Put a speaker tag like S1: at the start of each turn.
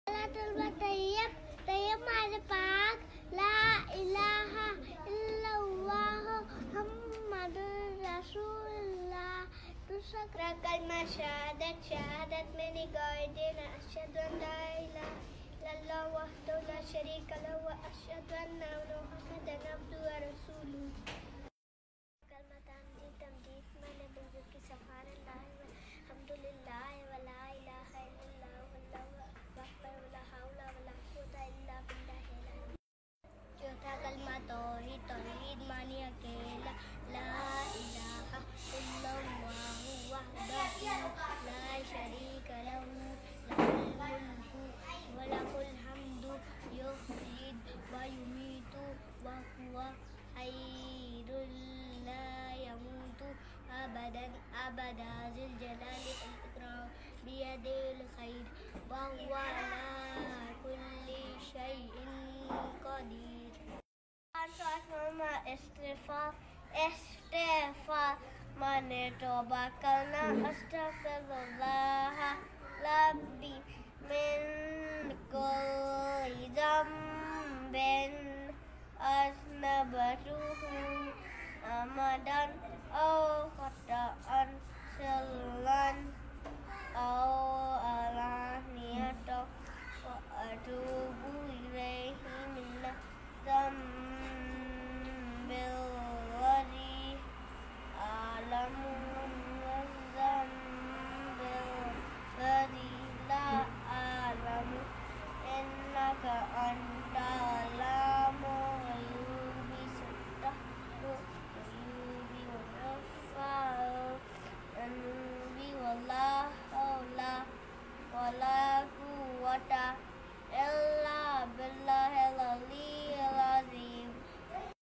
S1: طیب طیب مال پاک لا الہ الا اللہ محمد رسول اللہ دوسرا کلمہ شہادت میں نگاہ دینا اشہد ان لا الہ الا اللہ وحدہ لا شریک لہ واشہد ان محمدا عبدہ ورسولہ کلمتان تمجید میں بزرگ کی سبحان اللہ والحمد للہ ولا الہ الا اللہ واللہ اکبر ولا حول ولا قوت الا باللہ العلی چوتھا کلمہ توحید معنی اکیلا لا الہ الا اللہ وحدہ لا شریک لہ لہ الملک ولہ الحمد یحیی و یمیت وہو حی لا يموت أبدا ذی الجلال والإکرام بیدہ الخیر وهو على كل شيء قدیر استغفار مانے توبہ کرنا استغفر اللہ